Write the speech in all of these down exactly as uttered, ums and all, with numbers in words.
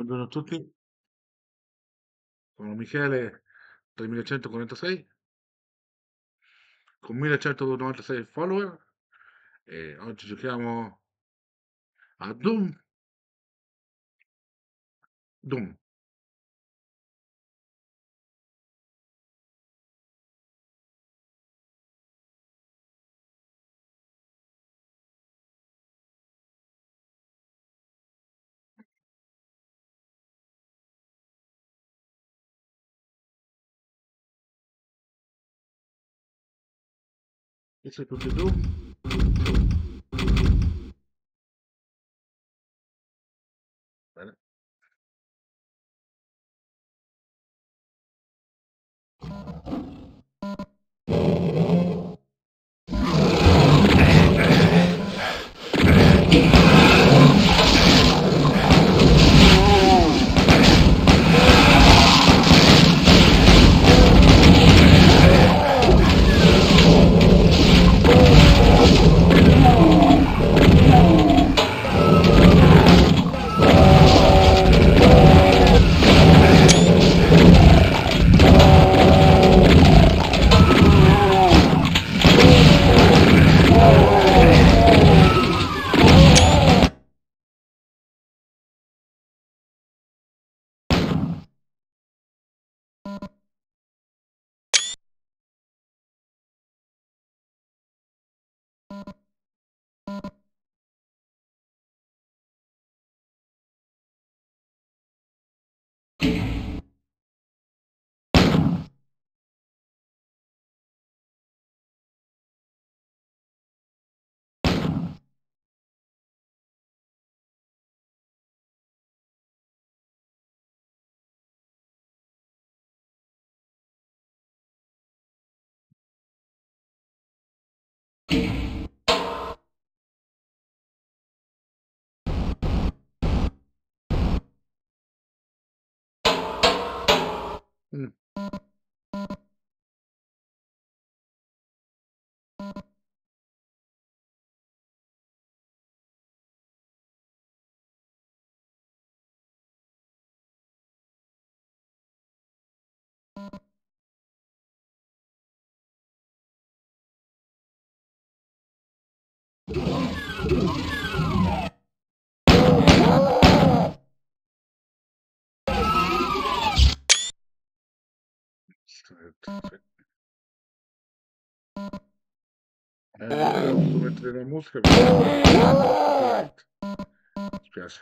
Buongiorno a tutti, sono Michele tremilacentoquarantasei con millecentonovantasei follower e oggi giochiamo a Doom. Doom. E se tutti Doom? Bene. Mm. Stretto, sì. Eh, ho dovuto mettere la musica perché mi spiace.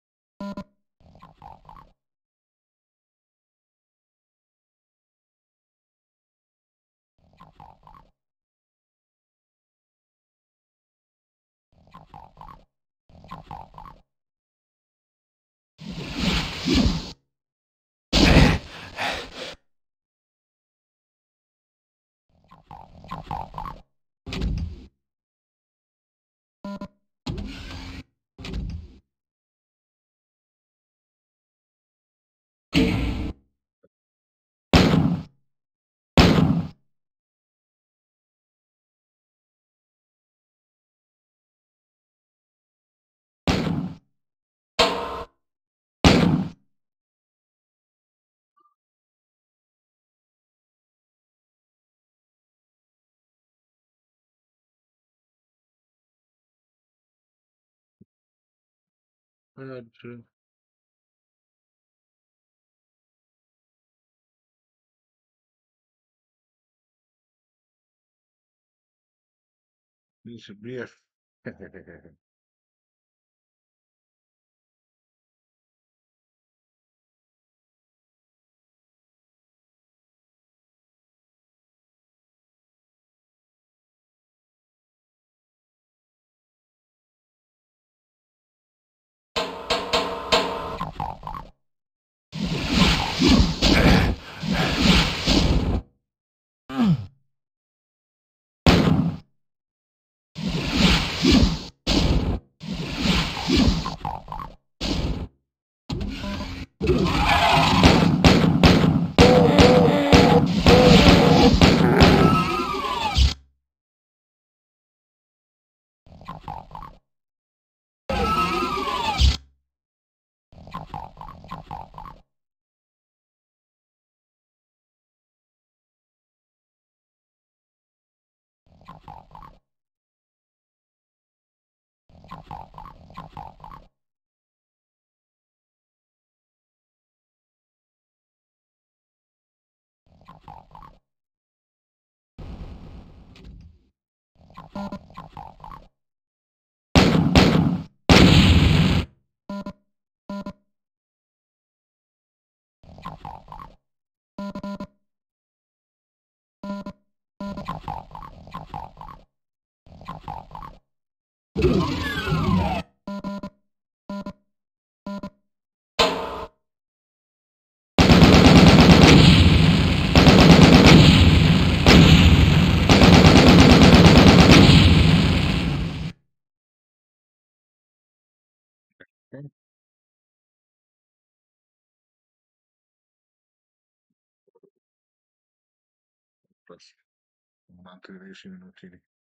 Oggi dice B F. Aspetta, un altri dieci minutini.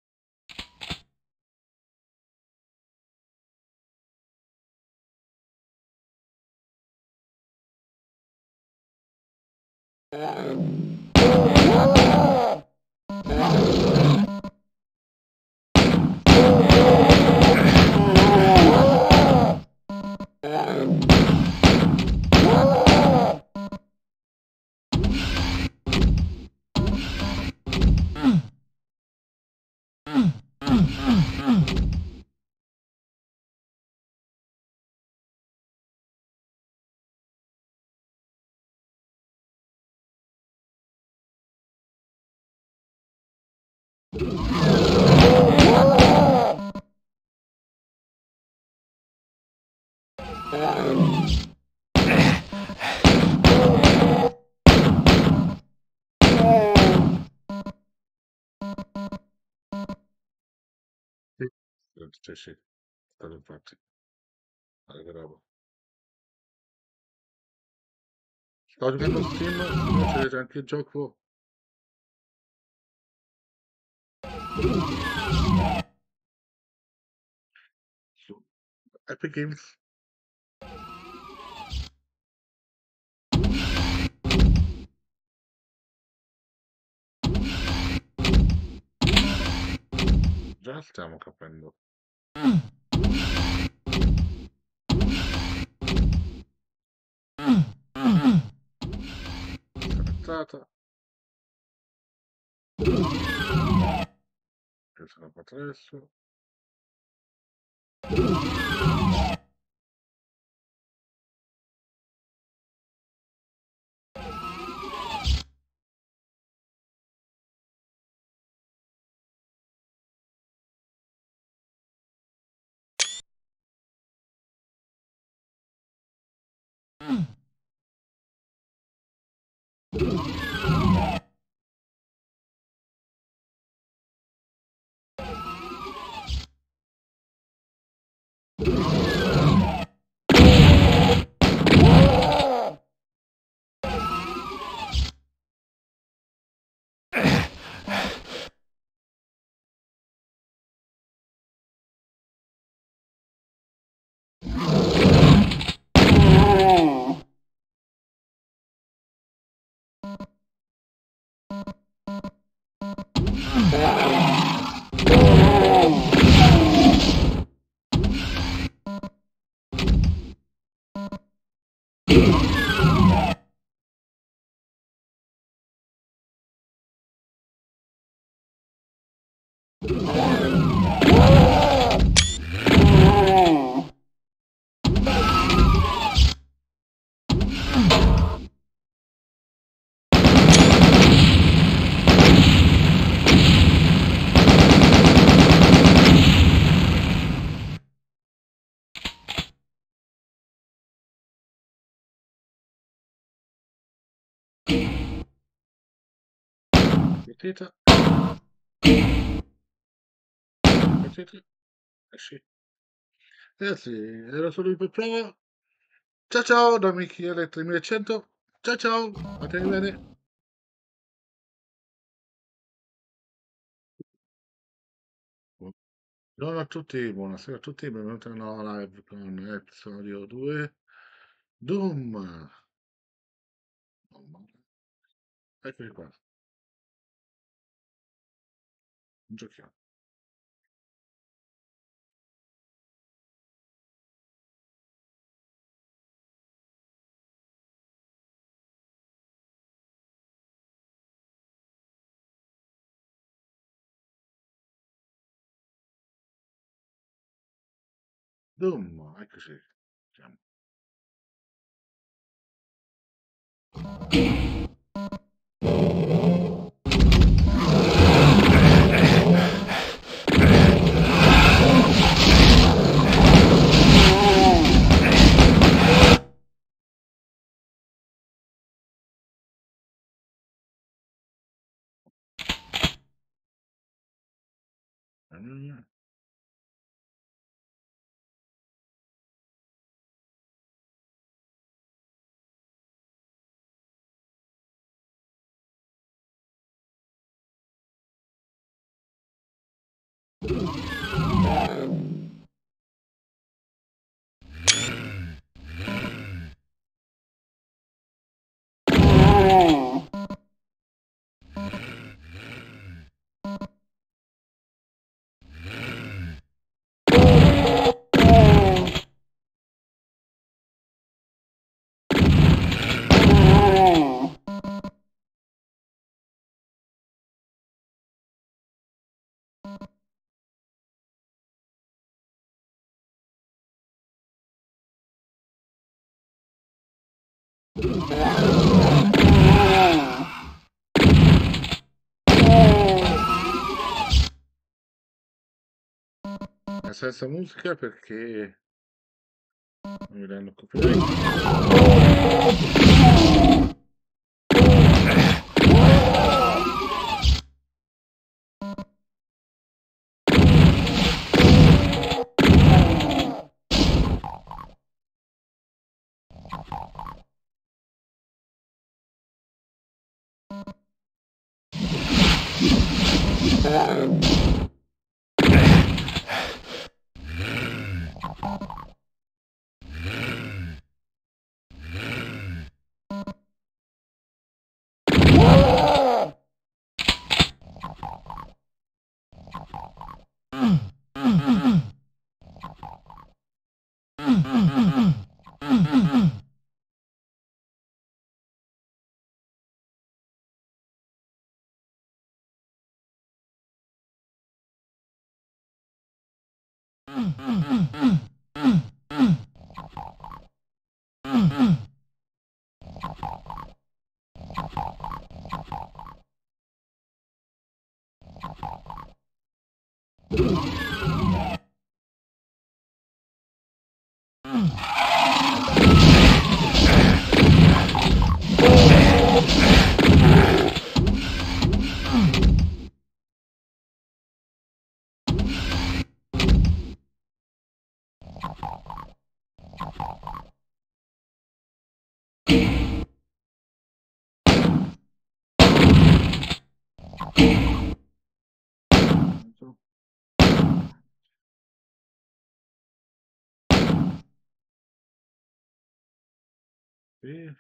Sì, sì, sì, stato infatti. Guarda che roba. Sto giocando Steam, se no c'è anche il gioco su Epic Games. Già stiamo capendo. Scavettata. Che sarà fatto adesso. Mettete. Mettete. Eh sì. Ragazzi, era solo per prova. Ciao ciao da Michele tremilacento. Ciao ciao, state bene. Buongiorno a tutti, buonasera a tutti, benvenuti alla nuova live con episodio due. Doom. Eccoci qua, giochiamo. Doom, eccoci. Siamo. Mm. senza musica perché mi danno copyright. Sì.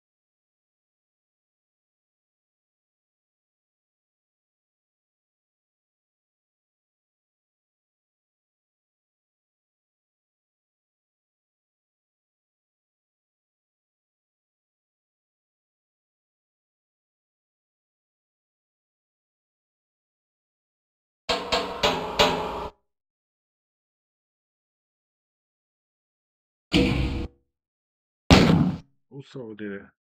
Cosa vuol dire?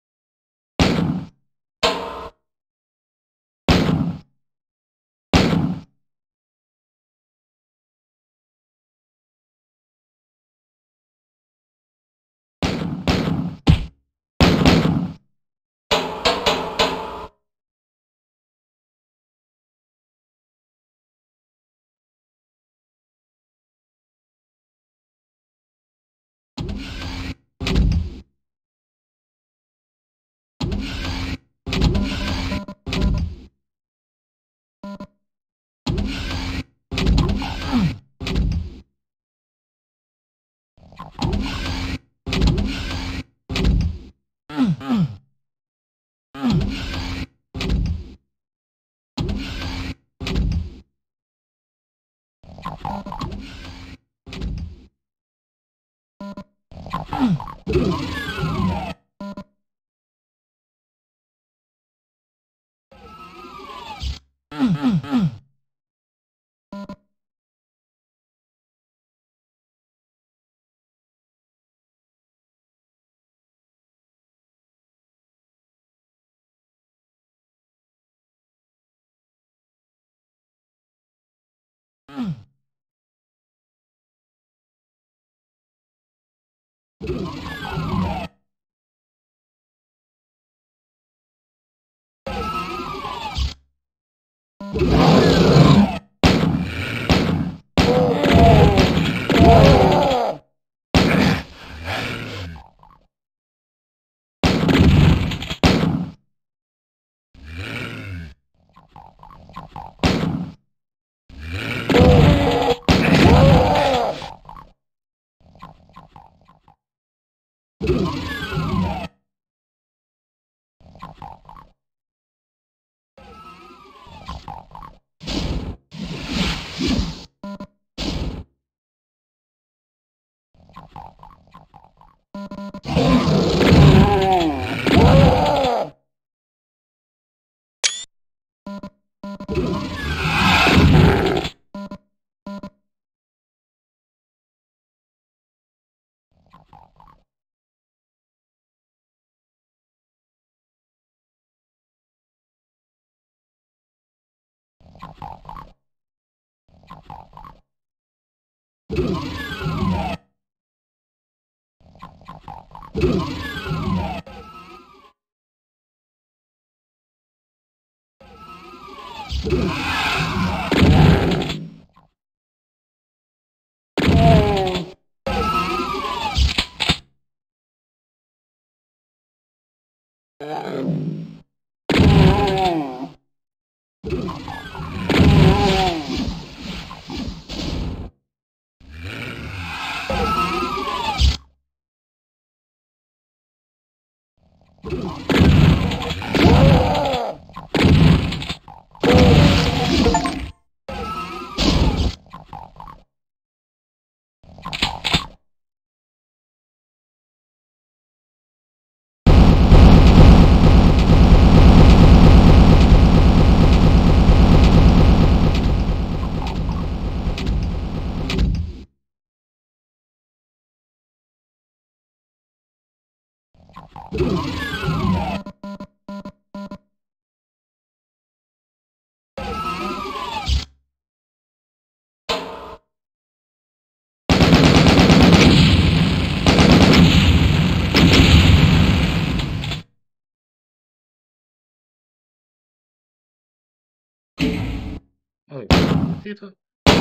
Oh, finito.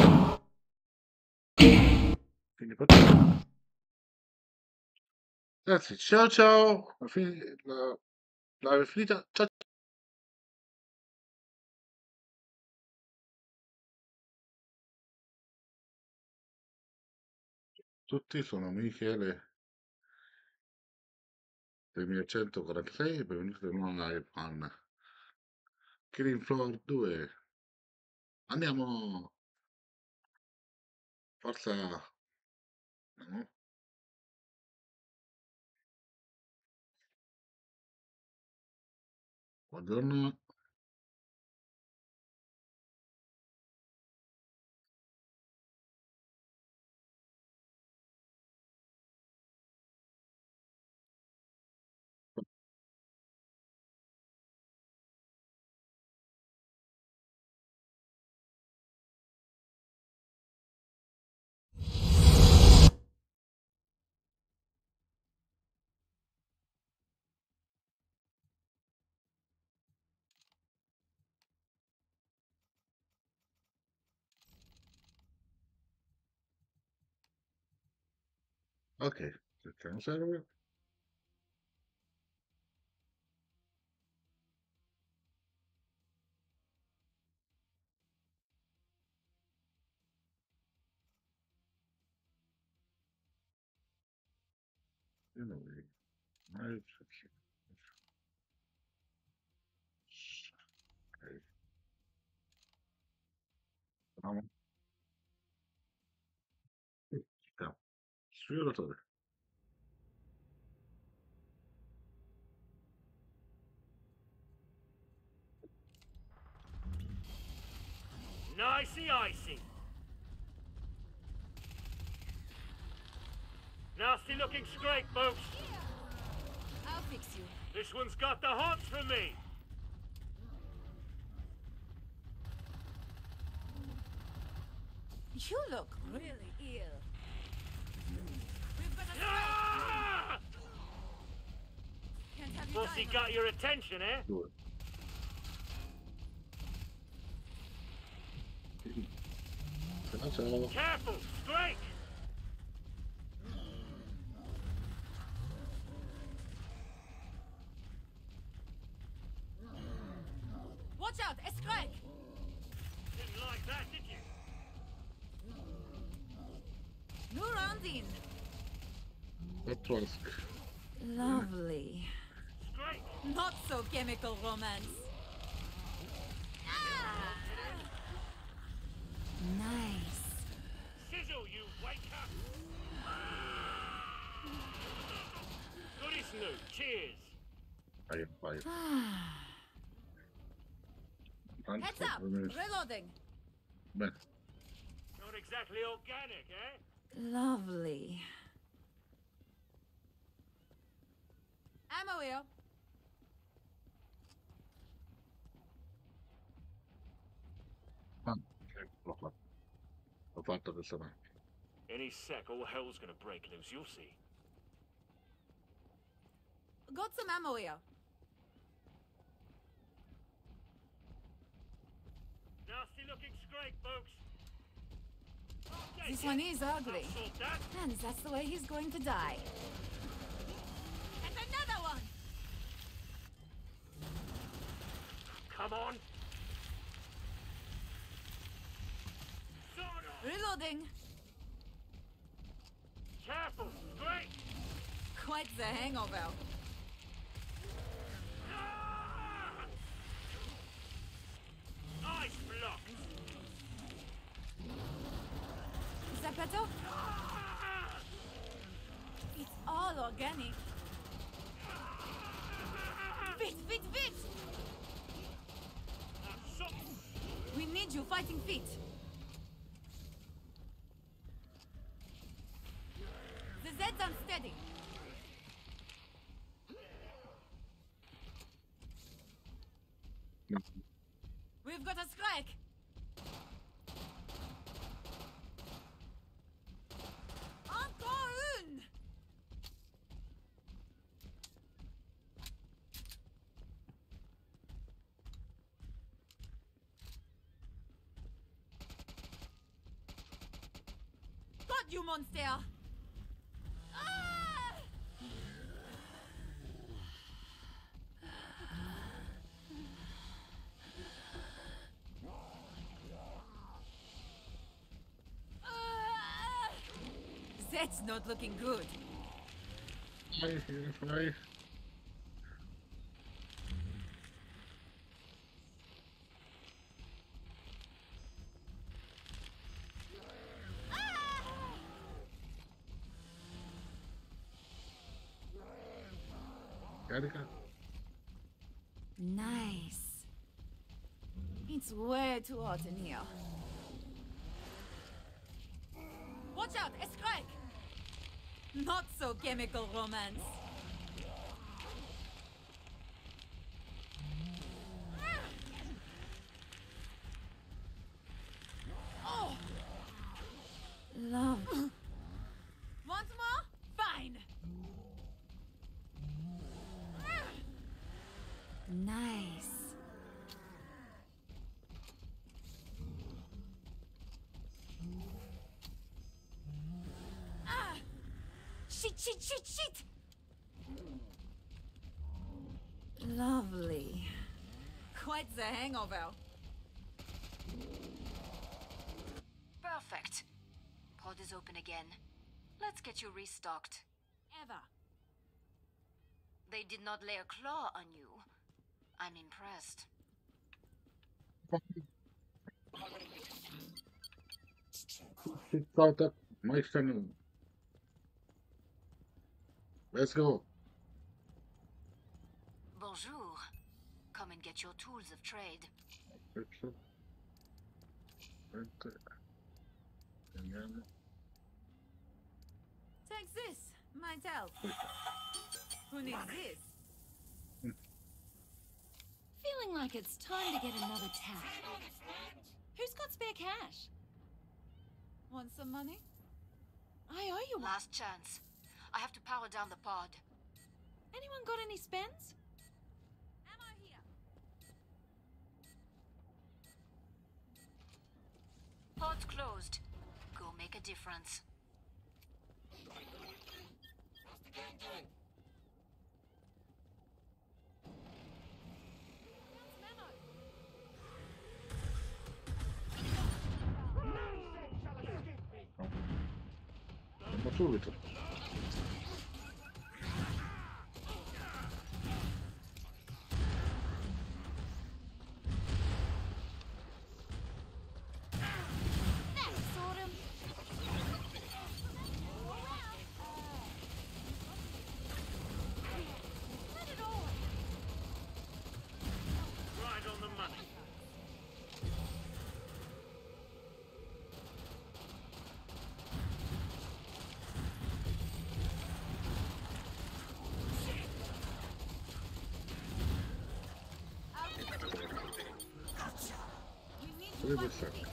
Quindi facciamo. Grazie, ciao ciao. La, fi- la, la finita. Ciao. Tutti sono Michele tremilacentoquarantasei, benvenuti in una live fan. Killing Floor due. Andiamo. Forza. No? Buongiorno. Ok, cerchiamo server. Io non vedo mai. Ok, vediamo. Ciao. Sfioratore. Nicey icy. Nasty looking scrape, folks. I'll fix you. This one's got the hots for me. You look really ill. We've got a scrape. Ah! Can't have you Pussy dying got your attention, eh? Due. Ciao ciao. Careful, straight. Watch out, a strike! Didn't like that, did you? New round in. Patrosk. Lovely. Straight. Not so chemical romance. Ah! Nice. Sizzle, you wake up. Goody Snoop, cheers. Vai, vai. Heads up! Reloading. Bene. Not exactly organic, eh? Lovely. Ammo here. Ah, ok, l'ho fatto. L'ho fatto questa mattina. Any sec, all hell's gonna break loose, you'll see. got some ammo here. Nasty looking scrape, folks. Okay, This yeah, one is ugly. I'll sort that. And that's the way he's going to die. And another one! Come on. Sort of. Reloading. Careful, scrape. Quite the hangover. Ah! Nice block. Is that better? Ah! It's all organic. Fit, fit, fit! So, We need you fighting fit. The Zed's unsteady. We've got a strike. Encore une! Got you, monster! Ah! Ah! That's not looking good. Fly, fly. Carica. Nice. It's way too hot in here. Watch out, a strike! Not so chemical romance. Oh! Love. Want more? Fine. Nice. Ah! Shit, shit, shit, shit! Lovely. Quite the hangover. Perfect. Pod is open again. Let's get you restocked. Ever. They did not lay a claw on you. I'm impressed. Sit out up. My channel. Let's go. Bonjour. Come and get your tools of trade. Picture. Enter. Again. Take this. Might help. Who needs this? Feeling like it's time to get another tap. Who's got spare cash? Want some money? I owe you one. Last chance. I have to power down the pod. Anyone got any spends? Ammo here. Pod's closed. Go make a difference. Ma subito. That sort him. Let it all. right on the money. We need Dove to sta? fight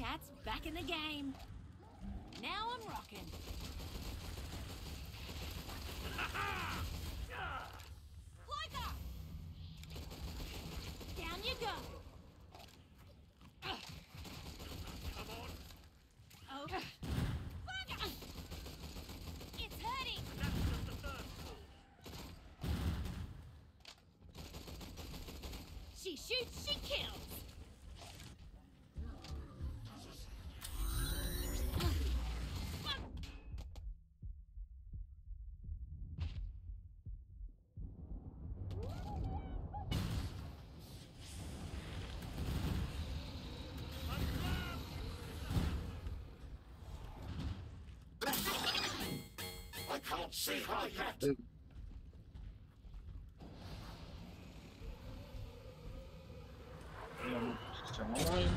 cat's back in the game. Now I'm rocking. Cloaker! Down you go. Come on. Oh. Cloaker! It's hurting. That's just the first call. She shoots, she kills. I can't see her yet. Hey. System online.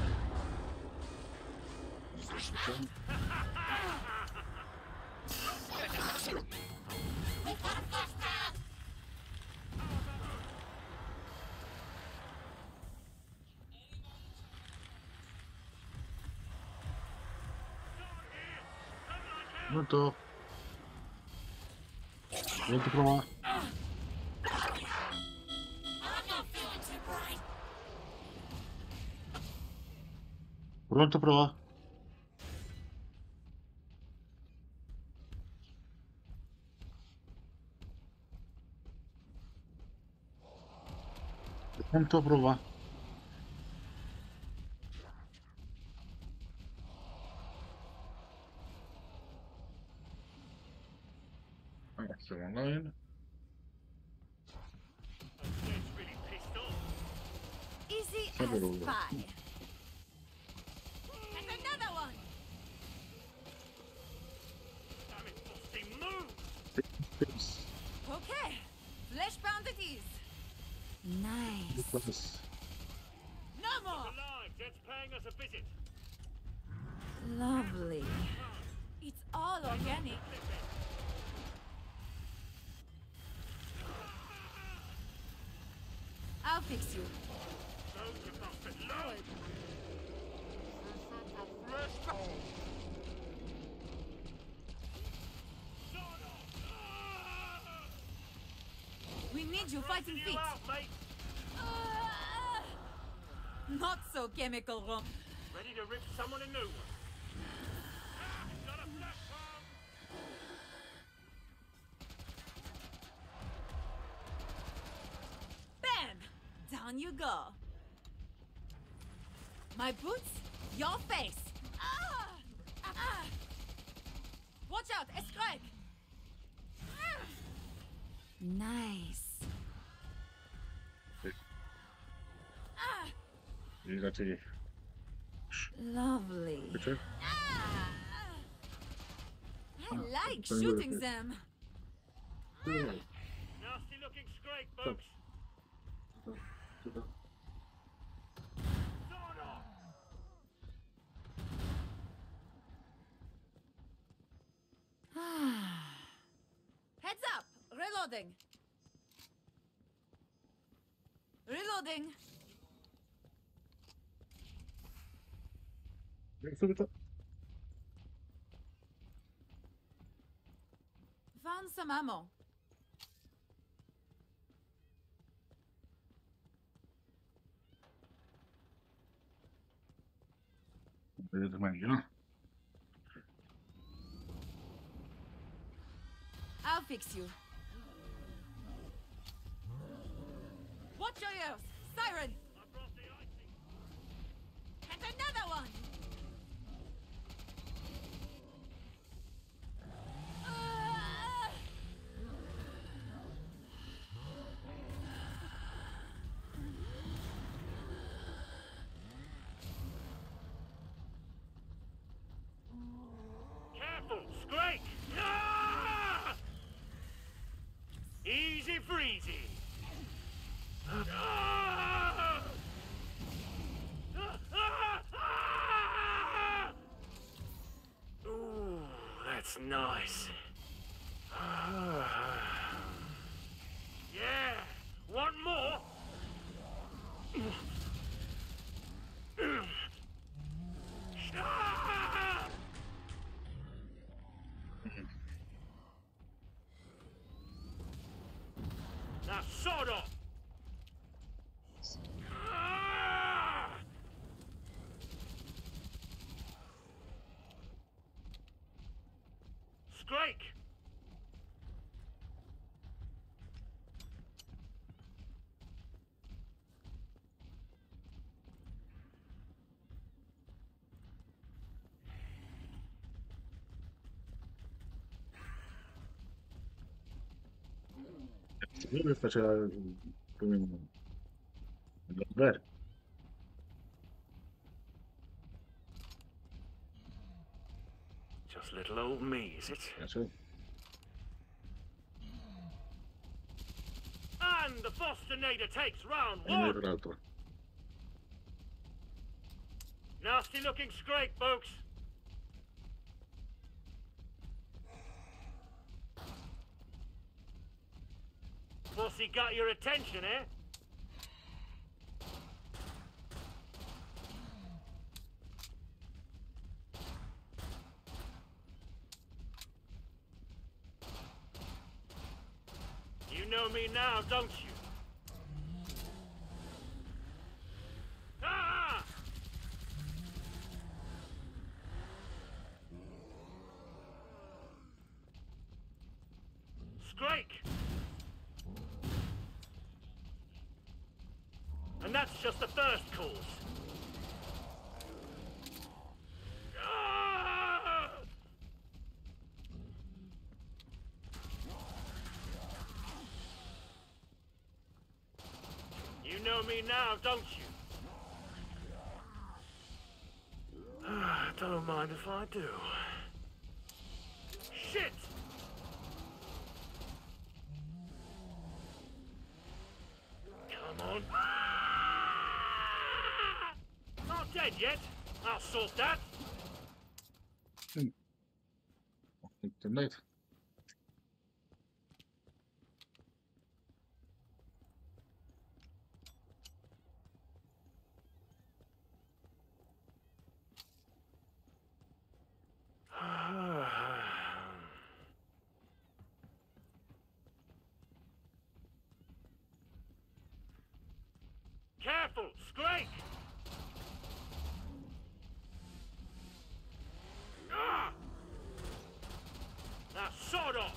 System. Pronto? Pronto prova? Pronto prova? Pronto prova? Ragazzi online. It's really pissed off. Easy Sempre as lungo. pie. And another one. Damn it, Frosty, move! Fix. Okay. Flesh bound it is. Nice. Plus. No more. Alive, Jed's paying us a visit. Lovely. It's all organic. I'll fix you. Load, you bastard, load! We need you fighting You feet. out, mate. Ah! Not so chemical, Rom. Ready to rip someone a new one. Ah, got a flat bomb. Bam! Down you go. My boots, your face. Ah! Ah! Watch out, Eskrek! Ah! Nice. Ah! You got to Lovely. picture. Ah! I like very shooting good. them. Nasty looking scrape, folks. Sword off. Heads up! Reloading. Reloading. Subito. Found some ammo. Vedete meglio, no? I'll fix you. Watch your ears! Siren! I brought the icing. And another one! Ah! Careful, scrape. Ah! Easy freezy. Ah! Ah! Ah! Ooh, that's nice. Yeah, one more. Ah! sword off! Ah! Scrake! Lui faceva il l'albergo. Just little old me, is it? Eh, sì. And the Fosternator takes round E noi one! l'altro. Nasty looking scrape, folks. Pussy got your attention, eh? You know me now, don't you? Ah! Scrake! And that's just the first course. Ah! You know me now, don't you? Don't mind if I do. Shit! Come on. Not dead yet. I'll sort that. Inte nöjd. Careful, Scrake! Ah! Now sword off!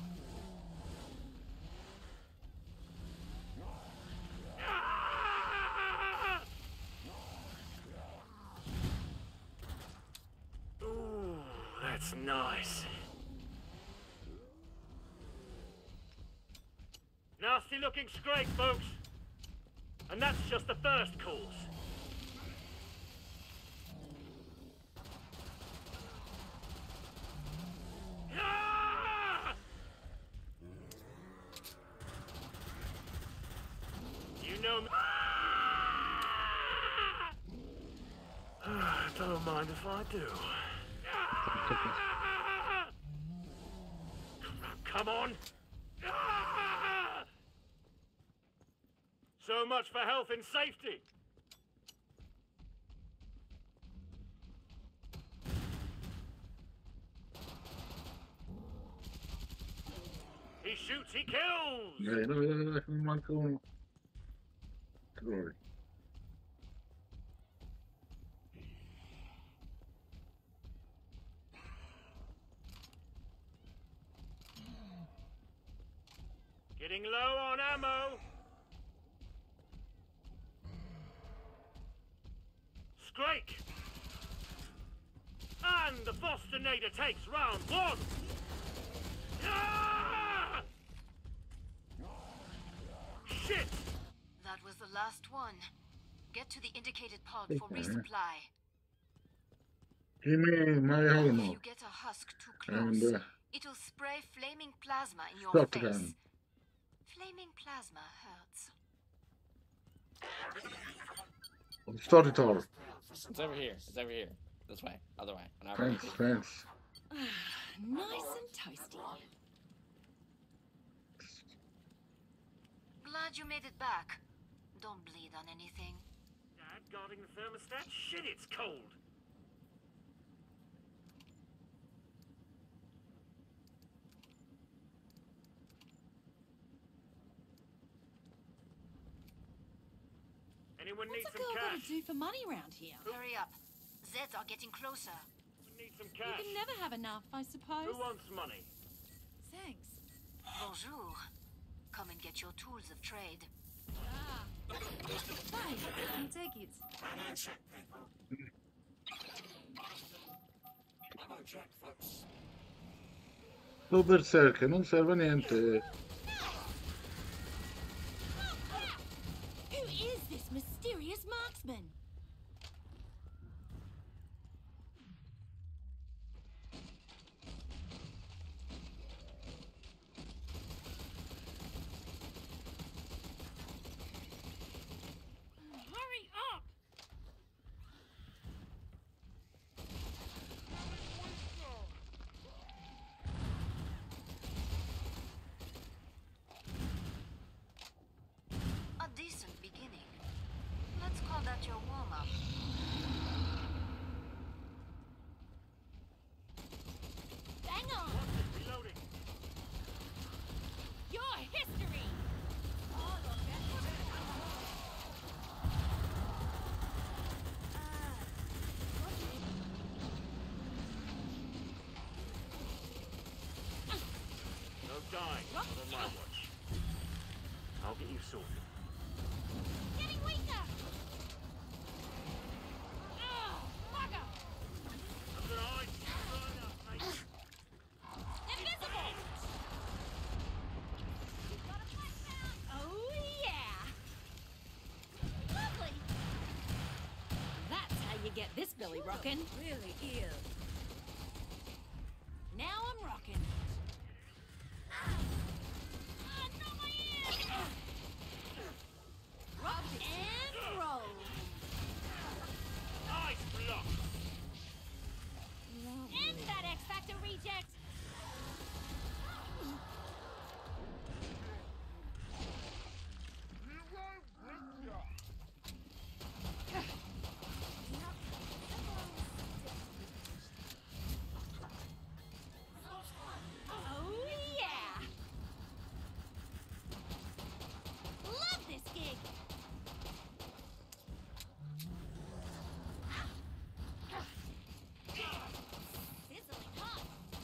Ah! Ooh, that's nice. Nasty looking Scrake, folks. And that's just the first course. Ah! You know me. Ah! Don't mind if I do. Ah! Come on. Ah! So much for health and safety. He shoots, he kills. Dai, dai, dai, dai, mi manca uno. Glory. Getting low on ammo. Scrake! And the Fosternator takes round one! Ah! Shit! That was the last one. Get to the indicated pod for Okay. resupply. Give me my If helmet. you get a husk too And, close, uh, it'll spray flaming plasma in your Stop face. again. Flaming plasma hurts. Start it all. It's over here. It's over here. This way. Other way. Not Thanks, thanks. Nice and toasty. Glad you made it back. Don't bleed on anything. Dad guarding the thermostat? Shit, it's cold! Anyone need What's a some girl gotta cash? do for money round here? Hurry up. Zeds are getting closer. We need some You cash. can never have enough, I suppose. Who wants money? Thanks. Bonjour. Come and get your tools of trade. Ah. Fine, I'll take it. Lo berserk, non serve a niente. Who is this mysterious marksman? Hurry up! A decent beginning. Let's call that your warm-up. Bang on! Reloading. Your history! No dying. Not on my watch. I'll get you sorted. Getting weaker! Oh, bugger! That's an eye. Burn up, mate. Invisible! Got a flashbang! Oh, yeah! Lovely! That's how you get this belly rockin'. Really ill. Now I'm rocking. Ah, not my ear! Rock and roll. Nice block. End that X Factor reject. Oh yeah! Love this gig. Sizzling hot.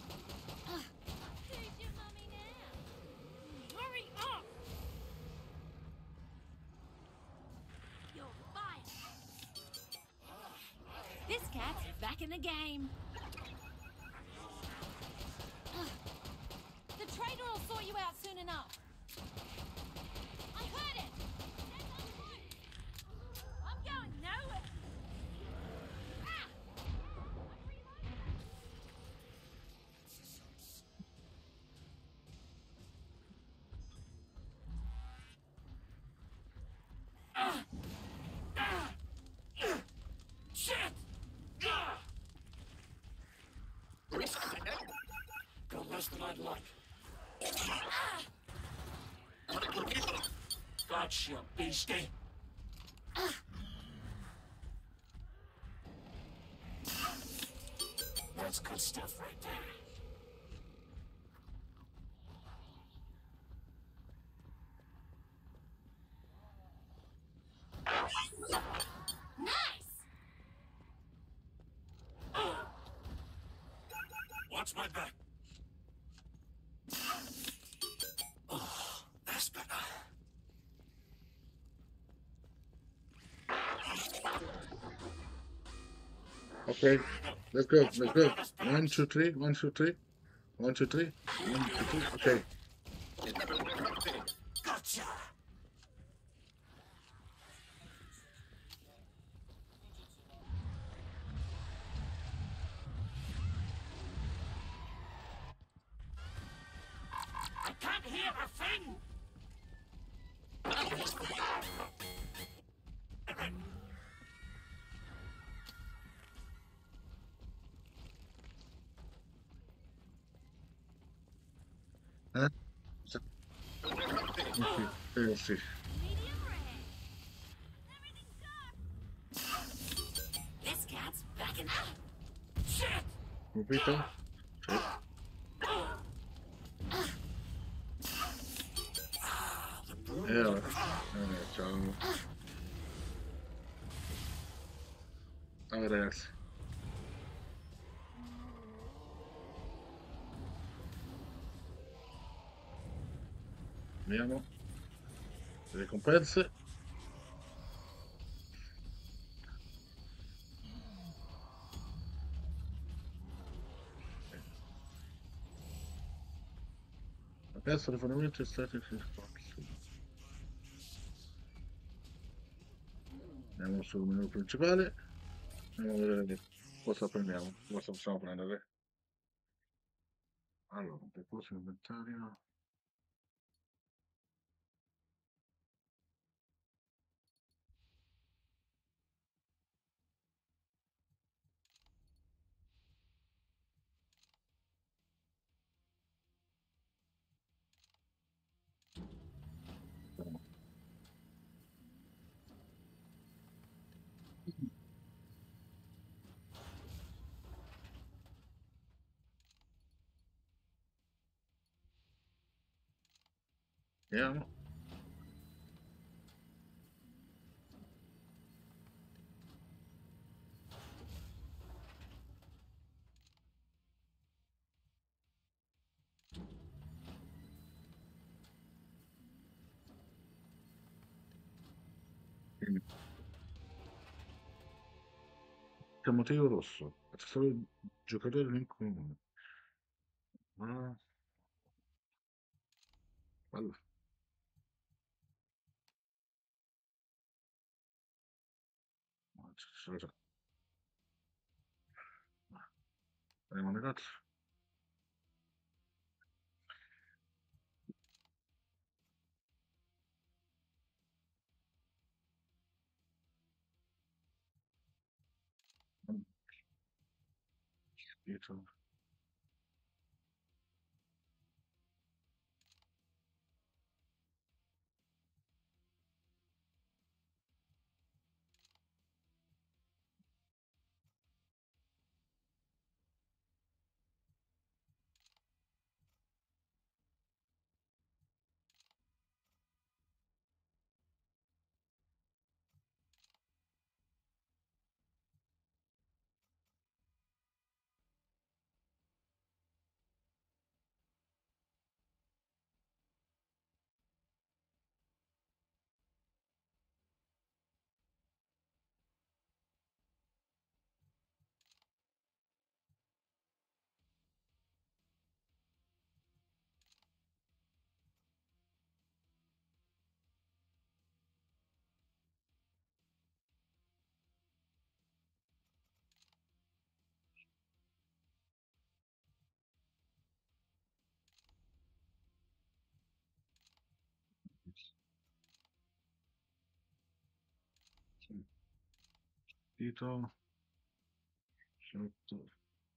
Who's your mummy now? Hurry up! You're fired. This cat's back in the game. The trader will sort you out soon enough. I heard it. Stand on point. I'm going nowhere. Ah! I'm reloading. Got less than I'd like. Gotcha, beastie. That's good stuff right there. Nice. Watch my back. Oh, that's better. Okay, let's go, let's go. One, two, three, one, two, three. One, two, three. One, two, three. Okay. Gotcha. I can't hear a thing. Huh? So- Okay, let's see. Medium rare. Everything's done. This cat's back in. Shit. Repeat. Yeah. Uh, ciao. Vabbè, ragazzi. Vediamo le ricompense. Adesso rifornimento è stato andiamo sul menu principale. Andiamo a vedere cosa prendiamo, cosa possiamo prendere. Allora, percorso inventario. Vediamo. Quindi, c'è un motivo rosso. Accessorio giocatore in comune. Ah, allora, accessorio. Andiamo a negozio. Dietro. Dito. Sotto.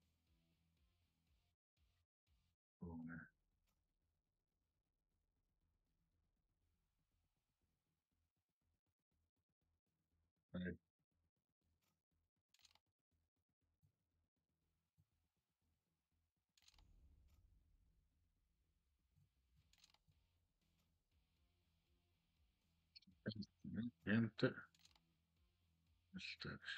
Come. Eh, Niente. Esteri.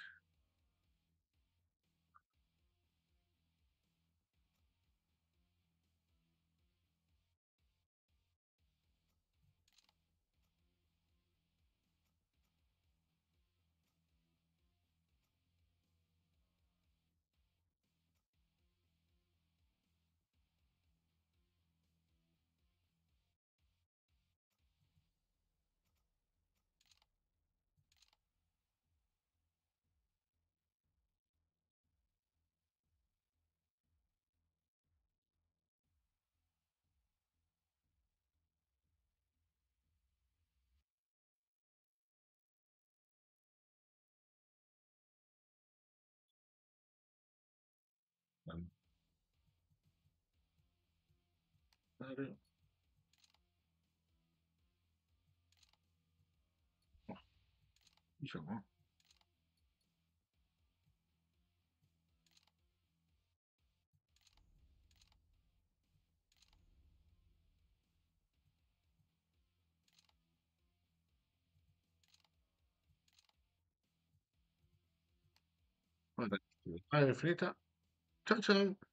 Inventario. Oh, diciamo. Guarda, è finita. Ciao ciao.